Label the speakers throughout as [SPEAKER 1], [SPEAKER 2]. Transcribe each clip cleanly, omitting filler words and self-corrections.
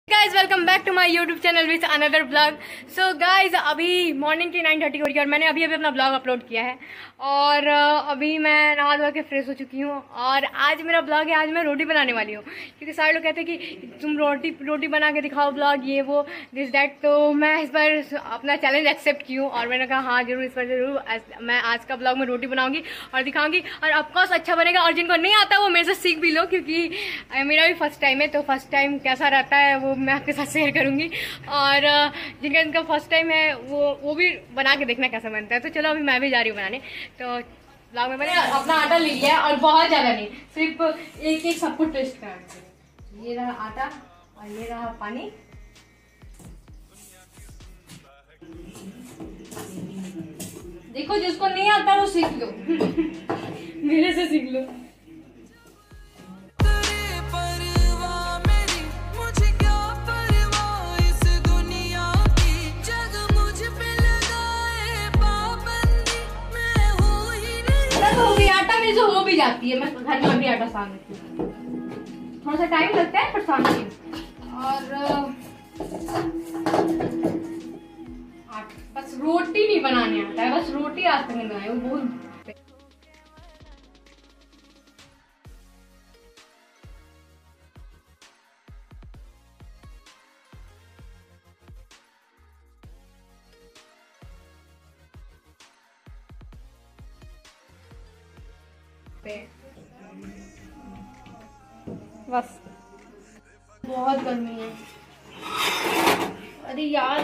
[SPEAKER 1] Guys welcome back to my YouTube channel with another blog. So guys अभी morning की 9:30 हो रही है और मैंने अभी अपना ब्लॉग अपलोड किया है और अभी मैं नहा धो के फ्रेश हो चुकी हूँ और आज मेरा ब्लॉग है। आज मैं रोटी बनाने वाली हूँ क्योंकि सारे लोग कहते हैं कि तुम रोटी बना के दिखाओ ब्लॉग ये वो दिस डैट। तो मैं इस बार अपना चैलेंज एक्सेप्ट की हूँ और मैंने कहा हाँ जरूर इस बार जरूर मैं आज का ब्लॉग में रोटी बनाऊंगी और दिखाऊंगी और ऑफकोर्स अच्छा बनेगा। और जिनको नहीं आता वो मेरे से सीख भी लो क्योंकि मेरा भी फर्स्ट टाइम है, तो फर्स्ट टाइम कैसा रहता है वो मैं आपके साथ शेयर करूंगी और जिनका फर्स्ट टाइम है वो भी बना के देखना कैसा बनता है। तो चलो अभी मैं भी जा रही हूँ बनाने। तो ब्लॉग में मैंने अपना आटा ले लिया और बहुत ज़्यादा नहीं, सिर्फ एक सब कुछ टेस्ट करना। ये रहा आटा और ये रहा पानी। देखो जिसको नहीं आता वो सीख लो मेरे से सीख लो। आटा मेरे से हो भी जाती है, मैं घर में भी आटा सान लेती हूँ। थोड़ा सा टाइम लगता है पर सानती हूँ। और बस रोटी नहीं बनाने आता है, बस रोटी आज तक नहीं बनाई वो बहुत। बस बहुत गर्मी है। अरे यार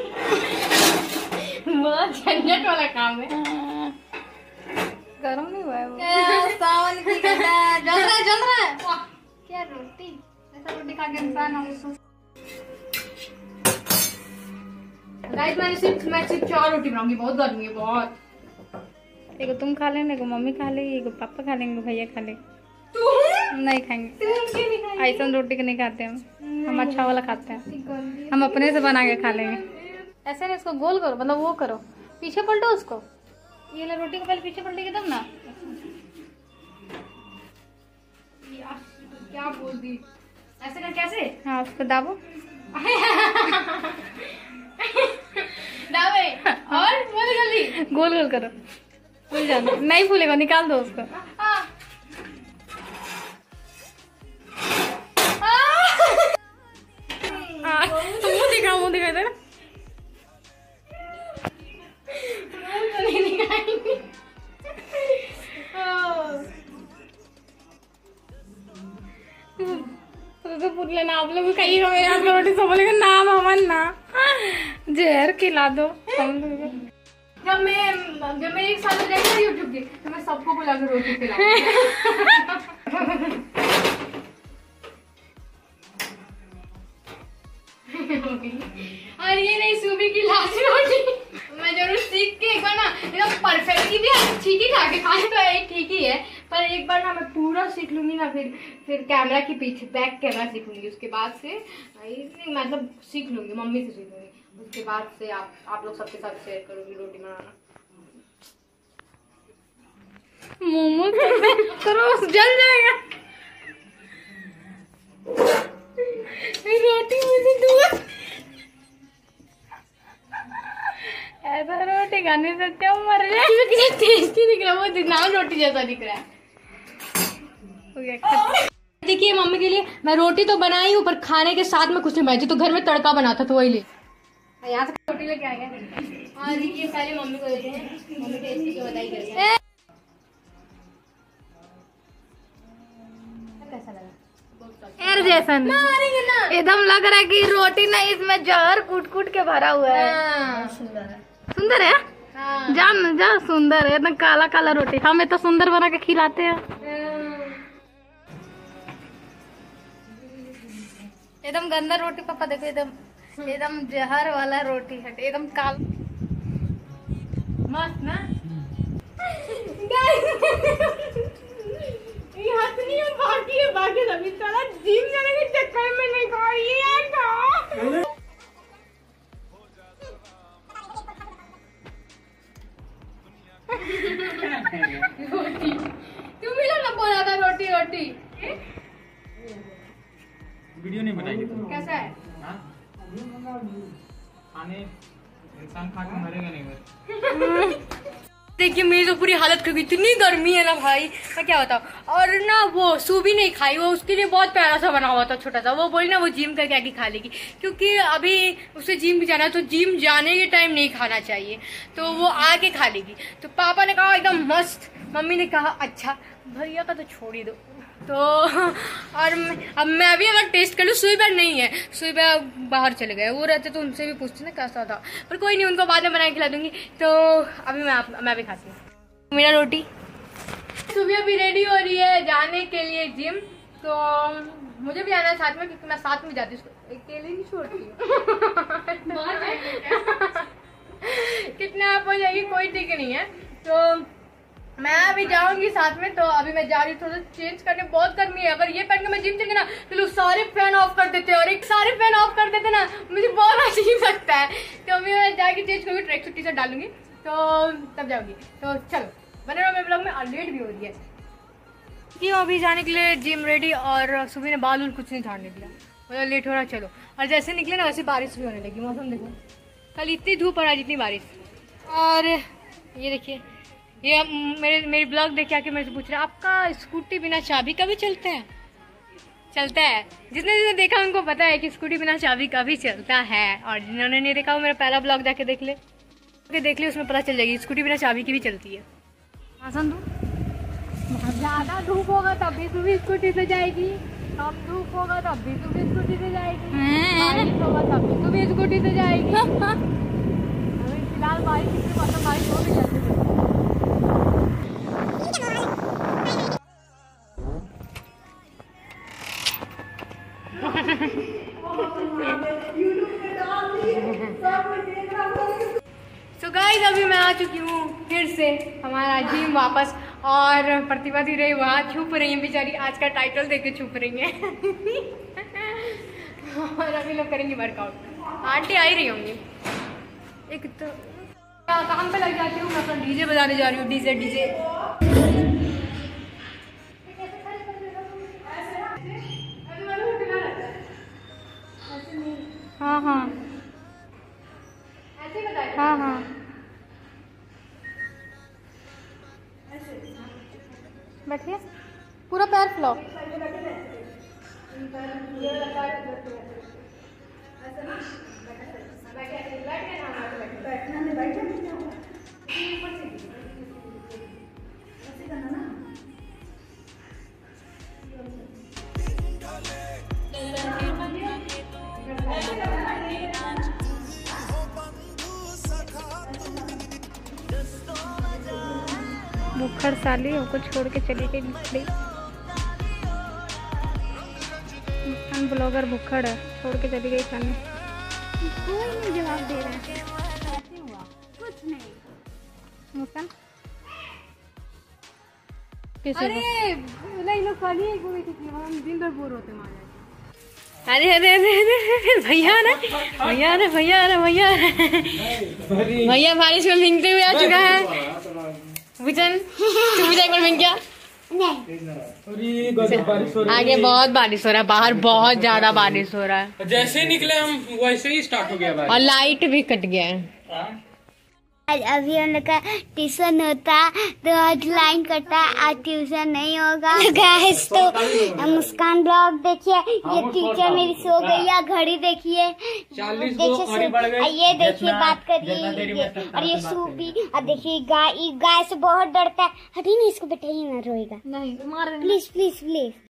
[SPEAKER 1] बहुत झंझट वाला काम है।
[SPEAKER 2] गरम नहीं हुआ है वो।
[SPEAKER 1] सावन की जल रहा है।
[SPEAKER 2] क्या रोटी, ऐसा रोटी खा के इंसान हम
[SPEAKER 1] गाइस मैं सिर्फ 4 रोटी बनाऊंगी, बहुत गर्मी है बहुत।
[SPEAKER 2] एगो तुम खा लेना, एगो मम्मी खा लेगी, एगो पापा खा लेंगे, भैया खा लेंगे। नहीं खाएंगे, ऐसा रोटी के नहीं खाते हम अच्छा वाला खाते हैं। हम अपने से बना के खा लेंगे। ऐसे नहीं, इसको गोल करो, मतलब वो करो, पीछे पलटो उसको। ये वाला रोटी को पहले पीछे पलटेगी तब ना।
[SPEAKER 1] क्या बोल दी ऐसे कर कैसे?
[SPEAKER 2] हाँ उसको दाबो
[SPEAKER 1] दाबे और बोलो जल्दी।
[SPEAKER 2] गोल गोल करो, फूल जाना नहीं, फूलेगा निकाल दो उसको। मुँह दिखा दे ना। ना आप लोग खाइएगा मेरे हाथ का रोटी, सब बोलेगा नाम हमन ना जहर खिला दो हम लोग।
[SPEAKER 1] जब मैं 1 साल हो जाएगा यूट्यूब की तो मैं सबको बुला के रोटी खिलाऊंगी। और ये नहीं सूबी की लास्ट रोटी मैं जरूर सीख के एक बार ना एकदम परफेक्टली भी ठीक ही खा के खाने तो एक ठीक ही है, पर एक बार ना मैं पूरा सीख लूंगी ना, फिर कैमरा के पीछे बैक कैमरा सीख लूंगी। उसके बाद से मतलब सीख लूंगी, मम्मी से सीख लूंगी। उसके बाद से आप लोग सबके साथ शेयर करूंगी रोटी बनाना।
[SPEAKER 2] मोमो करो जल जाएगा।
[SPEAKER 1] रोटी मुझे दूर
[SPEAKER 2] ऐसा रोटी खाने से क्या मर जाए।
[SPEAKER 1] कितना टेस्टी दिख रहा है, वो नान रोटी जैसा दिख रहा है। देखिए मम्मी के लिए मैं रोटी तो बनाई हूँ पर खाने के साथ में कुछ नहीं बनाई, तो घर में तड़का बना था तो वही ले यहाँ से रोटी लेके आ गया। और ये पहले मम्मी को देते हैं, मम्मी टेस्टी की बधाई करते हैं। कैसा लगा?
[SPEAKER 2] यार जैसा एकदम लग रहा है कि रोटी ना इसमें जहर कूट के भरा हुआ है। सुंदर है।
[SPEAKER 1] हाँ।
[SPEAKER 2] जा सुंदर है, एकदम काला काला रोटी। हमें तो सुंदर बना के खिलाते हैं। एकदम गंदा रोटी पापा देखो, एकदम जहर वाला रोटी है, एकदम काल
[SPEAKER 1] मस्त ना। बाकी सभी सारा जिम जाने के चक्कर में नहीं खा लिया था। रोटी तुम ही लोग बोला था रोटी रोटी।
[SPEAKER 3] वीडियो नहीं बनाएगी तुम।
[SPEAKER 1] कैसा है? है।
[SPEAKER 3] इंसान खा के मरेगा नहीं।
[SPEAKER 1] देखिए मेरी तो पूरी हालत खराब, इतनी गर्मी है ना भाई, मैं क्या बताऊँ। और ना वो सू भी नहीं खाई, वो उसके लिए बहुत प्यारा सा बना हुआ था छोटा सा, वो बोली ना वो जिम करके आके खा लेगी, क्योंकि अभी उसे जिम भी जाना है, तो जिम जाने के टाइम नहीं खाना चाहिए, तो वो आके खा लेगी। तो पापा ने कहा एकदम मस्त, मम्मी ने कहा अच्छा, भैया का तो छोड़ ही दो। तो और अब मैं अभी अगर टेस्ट कर लूँ, सुबह नहीं है, सुबह बाहर चले गए, वो रहते तो उनसे भी पूछते ना कैसा था, पर कोई नहीं, उनको बाद में बना के खिला दूंगी। तो अभी मैं भी खाती हूँ मेरा रोटी। सुबह अभी रेडी हो रही है जाने के लिए जिम, तो मुझे भी आना है साथ में, क्योंकि मैं साथ में जाती हूँ, अकेले नहीं छोड़ती हूँ। कितना आप हो जाएगी कोई ठीक नहीं है, तो मैं अभी जाऊंगी साथ में। तो अभी मैं जा रही हूँ थोड़ा चेंज करने, बहुत गर्मी है, अगर ये पहन के मैं जिम चली ना तो लोग सारे फैन ऑफ कर देते हैं, और एक सारे फैन ऑफ कर देते ना, मुझे बहुत अजीब लगता है। तो अभी मैं जाके चेंज करूँगी, ट्रैक सूट टी शर्ट डालूंगी, तो तब जाऊंगी। तो चलो बने रहो मेरे ब्लॉग में, और लेट भी हो रही है क्यों अभी जाने के लिए जिम रेडी, और सुबह ने बाल कुछ नहीं झाड़ने दिया, मतलब लेट हो रहा। चलो, और जैसे निकले ना वैसे बारिश भी होने लगी, मौसम देखो, कल इतनी धूप और आज इतनी बारिश। और ये देखिए, ये मेरे ब्लॉग देख के आके मेरे से पूछ रहे हैं आपका स्कूटी बिना चाबी का भी चलता है? चलता है, जिसने देखा उनको पता है कि स्कूटी बिना चाबी का भी चलता है, और जिन्होंने नहीं देखा वो मेरा पहला ब्लॉग जाके देख ले, उसमें पता चल जाएगी स्कूटी बिना चाबी की भी चलती है। ज़्यादा धूप होगा तब भी तू भी स्कूटी से जाएगी, कम धूप होगा तब भी तू भी स्कूटी से जाएगी, बारिश होगा तब भी तू भी स्कूटी से जाएगी। अभी फिलहाल बारिश की मौसम, बारिश हो भी जाती है। तो गाइस अभी मैं आ चुकी हूँ फिर से हमारा जिम वापस, और प्रतिभा दी रही वहाँ छुप रही है बेचारी, आज का टाइटल देख के छुप रही है। और अभी लोग करेंगे वर्कआउट, आंटी आ ही रही होंगी। एक तो काम पे लग जाती हूँ मैं, अपना डीजे बजाने जा रही हूँ, डीजे।
[SPEAKER 2] हाँ हाँ
[SPEAKER 1] ऐसे बताइए।
[SPEAKER 2] हाँ हाँ बैठिए, पूरा पैर फैलाओ। भुक्खड़ साली हमको छोड़ के चली गई निकली। हम ब्लॉगर भुक्खड़ है, छोड़ के चली गई खाने। कोई नहीं जवाब दे रहा है। कैसे हुआ? कुछ नहीं। मुस्कान
[SPEAKER 1] अरे लोग खाली है, हम दिन भर बोर होते मार जाते। अरे भैया बारिश में भीगते हुए आ चुका है। भूचन तू भी एक बार भीग गया? आगे बहुत बारिश हो रहा है, बाहर बहुत ज्यादा बारिश हो रहा है।
[SPEAKER 3] जैसे निकले हम वैसे ही स्टार्ट हो गया,
[SPEAKER 1] और लाइट भी कट गया है।
[SPEAKER 4] अभी हम लोग का ट्यूशन होता, तो आज लाइन कटा, आज ट्यूशन नहीं होगा। गाइस तो मुस्कान ब्लॉग देखिए, ये टीचर मेरी सो गई है, घड़ी देखिए, ये देखिए बात करिए, और ये सूबी, और देखिए गाय से बहुत डरता है। हटी नहीं, इसको बैठाइए ना, रोएगा
[SPEAKER 2] नहीं, मार
[SPEAKER 4] प्लीज प्लीज प्लीज।